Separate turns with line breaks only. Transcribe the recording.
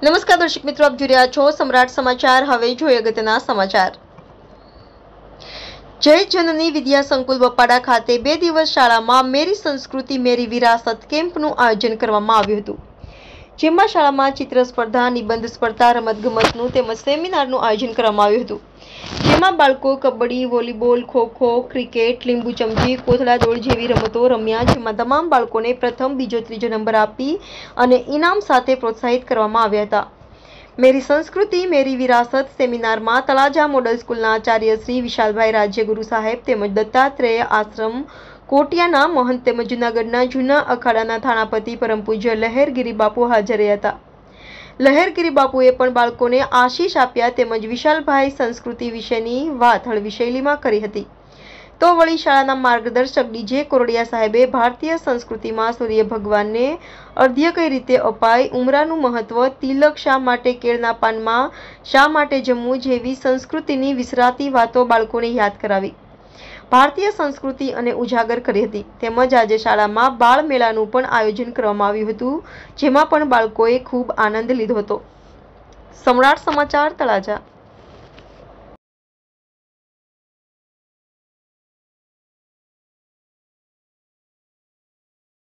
નમસ્કાર દર્શક મિત્રો, આપ જોઈ રહ્યા છો સમ્રાટ સમાચાર। હવે જોઈએ અગત્યના સમાચાર। જય જનની વિદ્યા સંકુલ બપાડા ખાતે 2 દિવસ શાળામાં મેરી સંસ્કૃતિ મેરી વિરાસત કેમ્પનું આયોજન કરવામાં આવ્યું હતું, જેમાં શાળામાં ચિત્ર સ્પર્ધા, નિબંધ સ્પર્ધા, રમતગમતનું તેમજ સેમિનારનું આયોજન કરવામાં આવ્યું હતું, જેમાં બાળકો કબડ્ડી, વોલીબોલ, ખો-ખો, ક્રિકેટ, લીંબુ ચમચી, કોથળા દોડ જેવી રમતો રમ્યા, જેમાં તમામ બાળકોને પ્રથમ, બીજો, ત્રીજો નંબર આપી અને ઇનામ સાથે પ્રોત્સાહિત કરવામાં આવ્યા હતા। મેરી સંસ્કૃતિ મેરી વિરાસત સેમિનારમાં તળાજા મોડલ સ્કૂલના આચાર્ય શ્રી વિશાલભાઈ રાજ્યગુરુ સાહેબ તેમજ દત્તાત્રેય આશ્રમ કોટિયાના મહંત તેમજ જૂનાગઢના જૂના અખાડાના થાણાપતિ પરમ પૂજ્ય લહેરગીરી બાપુ હાજર રહ્યા હતા। લહેરગીરી બાપુએ પણ બાળકોને આશીષ આપ્યા તેમજ વિશાલભાઈ સંસ્કૃતિ વિશેની વાત હળવી શૈલીમાં કરી હતી। તો વળી શાળાના માર્ગદર્શક ડીજે કોરડિયા સાહેબે ભારતીય સંસ્કૃતિમાં સૂર્ય ભગવાનને અર્ધ્ય કઈ રીતે અપાય, ઉમરાનું મહત્વ, તિલક શા માટે કેળના પાનમાં, શા માટે જમવું જેવી સંસ્કૃતિની વિસરાતી વાતો બાળકોને યાદ કરાવી, ભારતીય સંસ્કૃતિ અને ઉજાગર કરી હતી। તેમજ આજે શાળામાં બાળ મેળાનું પણ આયોજન કરવામાં આવ્યું હતું, જેમાં પણ બાળકોએ ખૂબ આનંદ લીધો હતો। સમ્રાટ સમાચાર, તળાજા।